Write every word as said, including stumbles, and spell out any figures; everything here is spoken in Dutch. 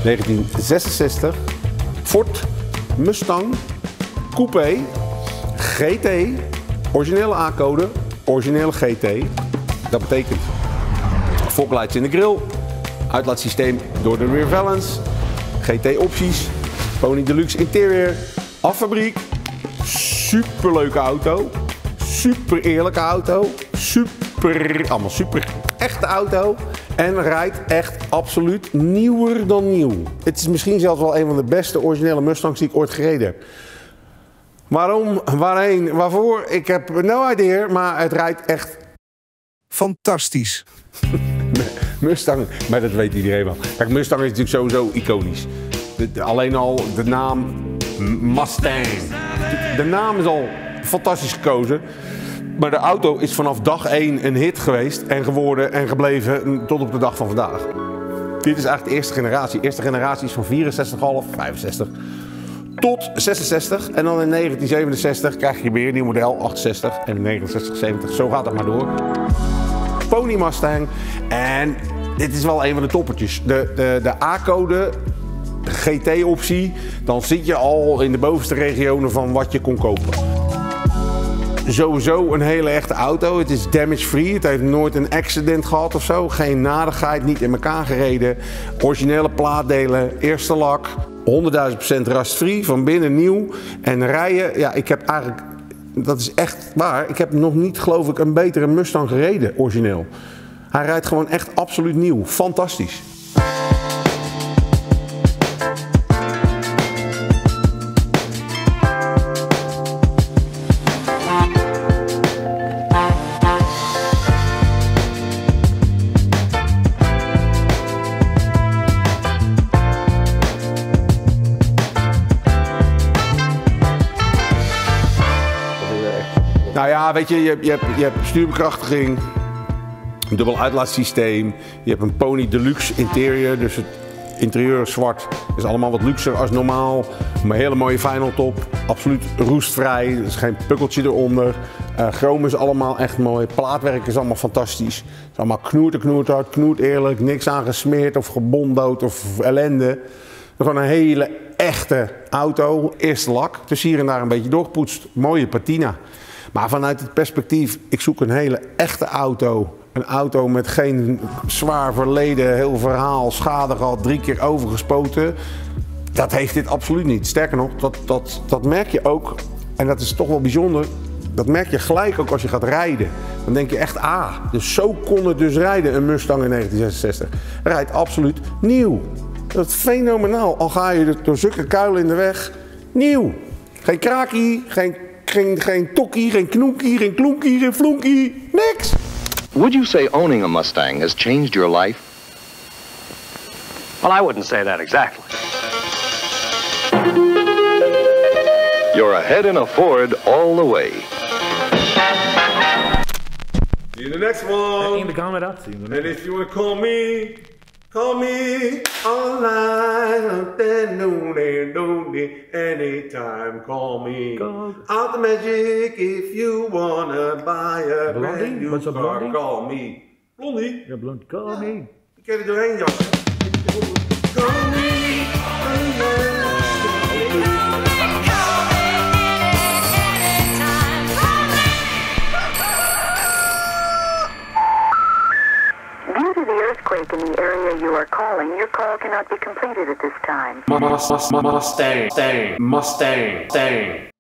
negentien zesenzestig Ford Mustang Coupé G T, originele A-code, originele G T. Dat betekent foglights in de grill, uitlaatsysteem door de rear valance, G T opties, Pony Deluxe interieur, affabriek, superleuke auto, super eerlijke auto, super, allemaal super echte auto en rijdt echt absoluut nieuwer dan nieuw. Het is misschien zelfs wel een van de beste originele Mustangs die ik ooit gereden heb. Waarom, waarheen, waarvoor, ik heb no idea, maar het rijdt echt fantastisch. Mustang, maar dat weet iedereen wel. Kijk, Mustang is natuurlijk sowieso iconisch. De, de, alleen al de naam Mustang. De naam is al fantastisch gekozen. Maar de auto is vanaf dag één een hit geweest en geworden en gebleven tot op de dag van vandaag. Dit is eigenlijk de eerste generatie. De eerste generatie is van vierenzestig komma vijf, vijfenzestig tot zesenzestig. En dan in negentien zevenenzestig krijg je weer een nieuw model, achtenzestig en negenenzestig, zeventig. Zo gaat het maar door. Pony Mustang. En dit is wel een van de toppertjes. De, de, de A-code, de G T-optie, dan zit je al in de bovenste regionen van wat je kon kopen. Sowieso een hele echte auto. Het is damage-free. Het heeft nooit een accident gehad of zo. Geen nadigheid, niet in elkaar gereden. Originele plaatdelen, eerste lak. honderdduizend procent rust-free, van binnen nieuw. En rijden, ja, ik heb eigenlijk, dat is echt waar, ik heb nog niet, geloof ik, een betere Mustang gereden, origineel. Hij rijdt gewoon echt absoluut nieuw. Fantastisch. Nou ja, weet je, je hebt, je hebt, je hebt stuurbekrachtiging, een dubbel uitlaatsysteem, je hebt een Pony Deluxe interieur, dus het interieur is zwart, is allemaal wat luxer als normaal. Een hele mooie final top, absoluut roestvrij, er is geen pukkeltje eronder. Uh, chroom is allemaal echt mooi, plaatwerk is allemaal fantastisch. Het is allemaal knoert knoert hard, knoert eerlijk, niks aangesmeerd of gebondood of ellende. Gewoon een hele echte auto, eerste lak, dus hier en daar een beetje doorgepoetst, mooie patina. Maar vanuit het perspectief, ik zoek een hele echte auto. Een auto met geen zwaar verleden, heel verhaal, schade gehad, drie keer overgespoten. Dat heeft dit absoluut niet. Sterker nog, dat, dat, dat merk je ook, en dat is toch wel bijzonder, dat merk je gelijk ook als je gaat rijden. Dan denk je echt, ah, dus zo kon het dus rijden, een Mustang in negentien zesenzestig. Rijdt absoluut nieuw. Dat is fenomenaal. Al ga je door zulke kuilen in de weg, nieuw. Geen kraakie, geen... Geen, geen tokkie, geen knoekie, geen klonkie, geen flonkie, niks. Would you say owning a Mustang has changed your life? Well, I wouldn't say that exactly. You're ahead in a Ford all the way. See you in the next one. Eén gaan we dat zien. And if you want to call me, call me online. Anytime, call me. Call. Out the magic if you wanna buy a Blondie? brand new What's a car, blondie? call me. Blondie? Ja, blond. Call me. Ik kan er doorheen jassen. Call me. Due to the earthquake in the area you are calling, your call cannot be completed at this time. Mustang, Mustang, Mustang, Mustang.